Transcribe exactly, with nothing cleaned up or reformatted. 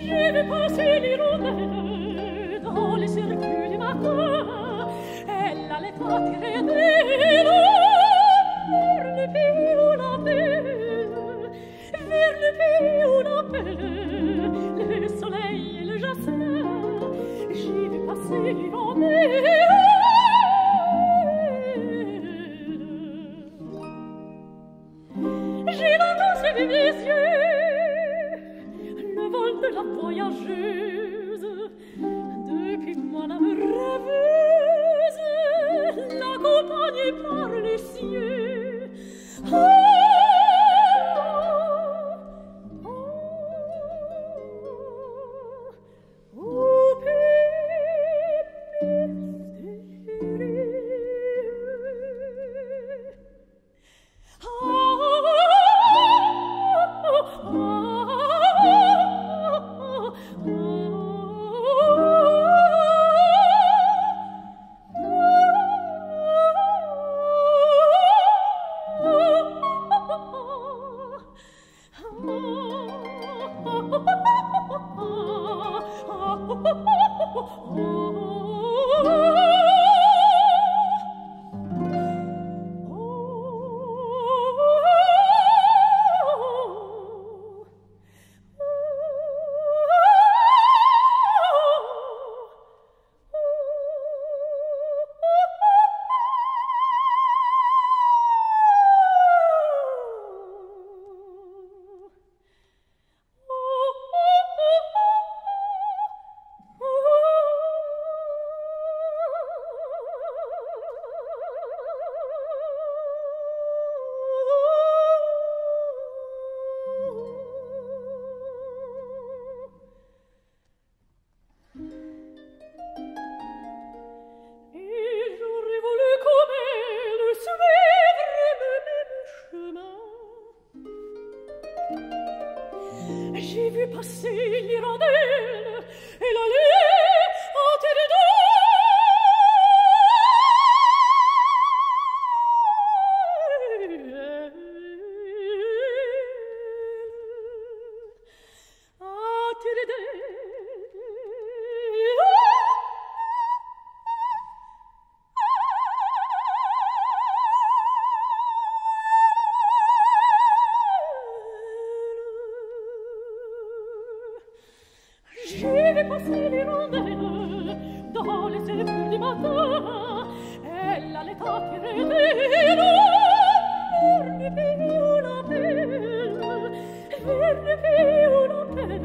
J'ai vu passer l'hirondelle dans les circuits du matin. Elle allait attirer des vers le pays où la belle, vers le pays où la belle, le soleil et le jasmin. J'ai vu passer l'hirondelle. J'ai longtemps suivi mes yeux le vol de la voyageuse, depuis moi l'âme rêveuse, l'accompagnée par les cieux. Oh, oh, oh, au pays mystérieux. J'ai vu passer l'hirondelle, elle allait en tête d'elle. En tête d'elle. J'ai vu passer l'hirondelle dans les cercles du matin. Elle allait attirer des vers le pays où la belle, vers le pays où la belle,